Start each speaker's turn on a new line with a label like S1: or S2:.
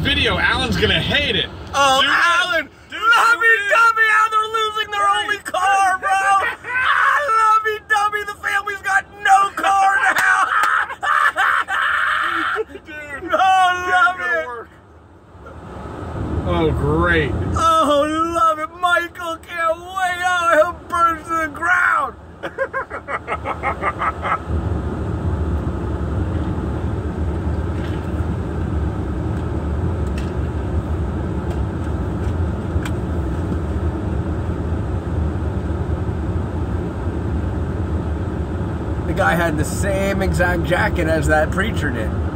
S1: video. Alan's gonna hate it.
S2: Oh, Alan! Lovey-dovey, how they're losing their only car, bro! Lovey-dovey, the family's got no car now!
S1: Dude,
S2: Oh, love it!
S1: Oh, great.
S2: Oh, love it! Michael can't wait! Oh, he'll burn to the ground! The guy had the same exact jacket as that preacher did.